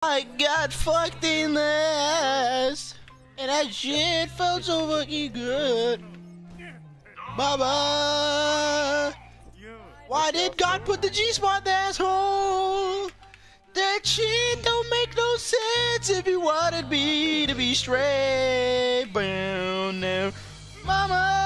I got fucked in the ass, and that shit felt so fucking good. Baba, why did God put the G-spot in the asshole? That shit don't make no sense if you wanted me to be straight. Bow now, mama.